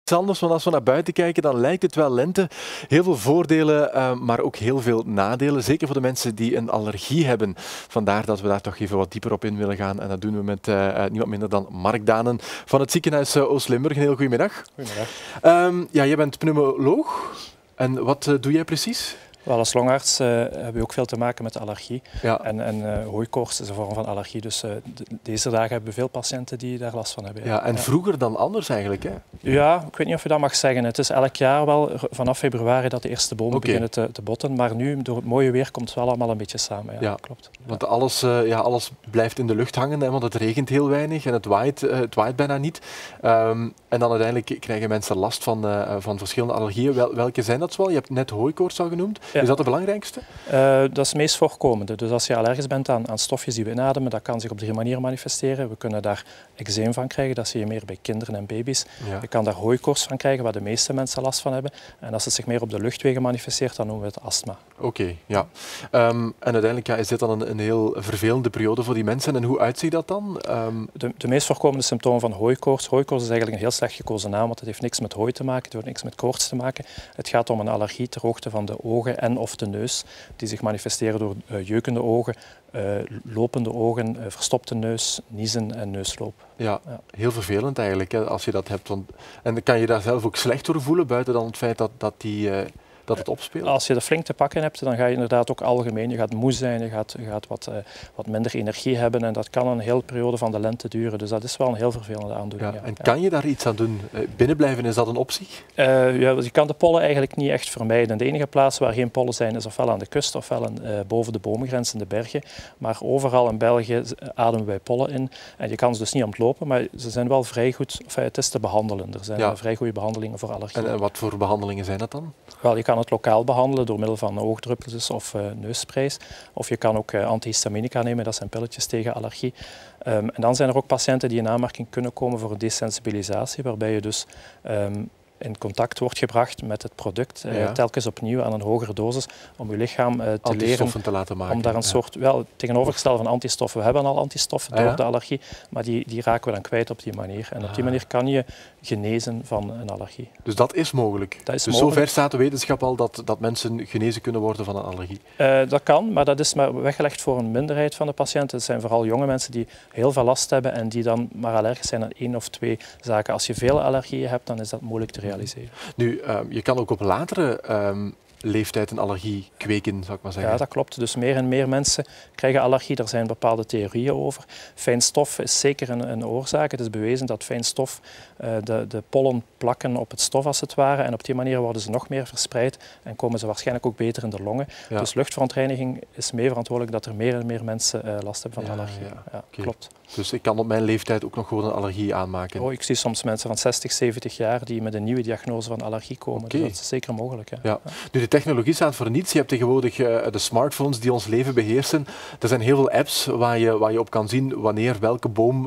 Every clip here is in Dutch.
Anders, want als we naar buiten kijken, dan lijkt het wel lente. Heel veel voordelen, maar ook heel veel nadelen. Zeker voor de mensen die een allergie hebben. Vandaar dat we daar toch even wat dieper op in willen gaan. En dat doen we met niemand minder dan Mark Danen van het ziekenhuis Oost-Limburg. Een heel goedemiddag. Goedemiddag. Ja, jij bent pneumoloog. En wat doe jij precies? Wel, als longarts hebben we ook veel te maken met allergie. Ja. En hooikoorts is een vorm van allergie. Dus deze dagen hebben we veel patiënten die daar last van hebben. Ja, en vroeger dan anders eigenlijk, hè? Ja, ik weet niet of je dat mag zeggen. Het is elk jaar wel vanaf februari dat de eerste bomen beginnen te botten. Maar nu, door het mooie weer, komt het wel allemaal een beetje samen. Ja, klopt. Want alles blijft in de lucht hangen, hè, want het regent heel weinig en het waait bijna niet. En dan uiteindelijk krijgen mensen last van verschillende allergieën. Welke zijn dat zoal? Je hebt net hooikoorts al genoemd. Ja. Is dat de belangrijkste? Dat is het meest voorkomende. Dus als je allergisch bent aan stofjes die we inademen, dat kan zich op 3 manieren manifesteren. We kunnen daar eczeem van krijgen, dat zie je meer bij kinderen en baby's. Ja. Je kan daar hooikoorts van krijgen, waar de meeste mensen last van hebben. En als het zich meer op de luchtwegen manifesteert, dan noemen we het astma. Oké, ja. En uiteindelijk is dit dan een heel vervelende periode voor die mensen. En hoe uitziet dat dan? De meest voorkomende symptomen van hooikoorts. Hooikoorts is eigenlijk een heel slecht gekozen naam, want het heeft niks met hooi te maken, het heeft niks met koorts te maken. Het gaat om een allergie ter hoogte van de ogen en of de neus, die zich manifesteren door jeukende ogen, lopende ogen, verstopte neus, niezen en neusloop. Ja, heel vervelend eigenlijk hè, als je dat hebt. En kan je daar zelf ook slecht door voelen, buiten dan het feit dat het opspeelt? Als je er flink te pakken hebt, dan ga je inderdaad ook algemeen, je gaat moe zijn, je gaat wat minder energie hebben en dat kan een hele periode van de lente duren. Dus dat is wel een heel vervelende aandoening. Ja. En kan je daar iets aan doen? Binnenblijven, is dat een optie? Je kan de pollen eigenlijk niet echt vermijden. De enige plaats waar geen pollen zijn is ofwel aan de kust ofwel boven de bomengrens in de bergen. Maar overal in België ademen wij pollen in. En je kan ze dus niet ontlopen, maar ze zijn wel vrij goed, het is te behandelen. Er zijn vrij goede behandelingen voor allergie. En wat voor behandelingen zijn dat dan? Wel, je kan het lokaal behandelen door middel van oogdruppels of neussprays. Of je kan ook antihistaminica nemen, dat zijn pilletjes tegen allergie. En dan zijn er ook patiënten die in aanmerking kunnen komen voor een desensibilisatie, waarbij je dus in contact wordt gebracht met het product, telkens opnieuw aan een hogere dosis, om je lichaam te leren te laten maken. Om daar een soort, wel tegenovergestelde van antistoffen. We hebben al antistoffen door de allergie, maar die raken we dan kwijt op die manier. En op die manier kan je genezen van een allergie. Dus dat is mogelijk? Dat is dus mogelijk. Zover staat de wetenschap al dat mensen genezen kunnen worden van een allergie? Dat kan, maar dat is maar weggelegd voor een minderheid van de patiënten. Het zijn vooral jonge mensen die heel veel last hebben en die dan maar allergisch zijn aan 1 of 2 zaken. Als je veel allergieën hebt, dan is dat moeilijk te realiseren. Nu, je kan ook op latere leeftijd een allergie kweken, zou ik maar zeggen. Ja, dat klopt. Dus meer en meer mensen krijgen allergie. Er zijn bepaalde theorieën over. Fijnstof is zeker een oorzaak. Het is bewezen dat fijnstof de pollen plakken op het stof als het ware. En op die manier worden ze nog meer verspreid en komen ze waarschijnlijk ook beter in de longen. Ja. Dus luchtverontreiniging is mee verantwoordelijk dat er meer en meer mensen last hebben van allergie. Ja, klopt. Dus ik kan op mijn leeftijd ook nog gewoon een allergie aanmaken? Oh, ik zie soms mensen van 60, 70 jaar die met een nieuwe diagnose van allergie komen. Dus dat is zeker mogelijk. Ja. Nu, de technologie staat voor niets. Je hebt tegenwoordig de smartphones die ons leven beheersen. Er zijn heel veel apps waar je op kan zien wanneer welke boom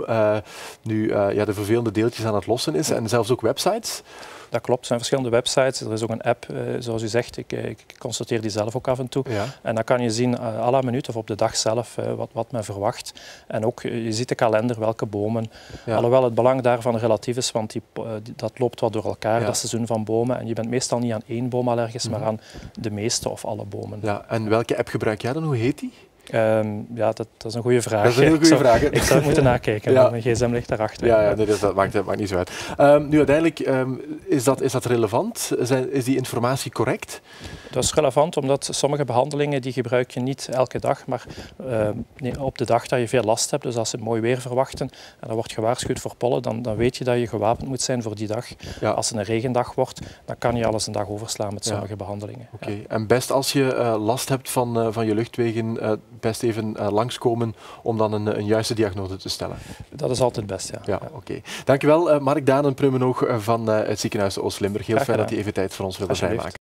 de vervelende deeltjes aan het lossen is. En zelfs ook websites. Dat klopt, er zijn verschillende websites. Er is ook een app, zoals u zegt, ik consulteer die zelf ook af en toe. Ja. En dan kan je zien, à la minuut of op de dag zelf, wat men verwacht. En ook, je ziet de kalender, welke bomen. Ja. Alhoewel het belang daarvan relatief is, want dat loopt wat door elkaar, dat seizoen van bomen. En je bent meestal niet aan 1 boom allergisch, maar aan de meeste of alle bomen. Ja, en welke app gebruik jij dan? Hoe heet die? Dat is een goede vraag. Dat is een heel goede vraag. Ik zou het moeten nakijken, maar mijn gsm ligt daarachter. Ja, dat maakt niet zo uit. Nu uiteindelijk, is dat relevant? Is die informatie correct? Dat is relevant omdat sommige behandelingen die gebruik je niet elke dag, maar op de dag dat je veel last hebt. Dus als ze mooi weer verwachten en er wordt gewaarschuwd voor pollen, dan weet je dat je gewapend moet zijn voor die dag. Ja. Als het een regendag wordt, dan kan je alles een dag overslaan met sommige behandelingen. Oké. En best als je last hebt van je luchtwegen, best even langskomen om dan een juiste diagnose te stellen. Dat is altijd best, ja. Oké. Dankjewel, Mark Danen, pneumoloog van het ziekenhuis Oost-Limburg. Heel fijn dat je even tijd voor ons wilde vrijmaken.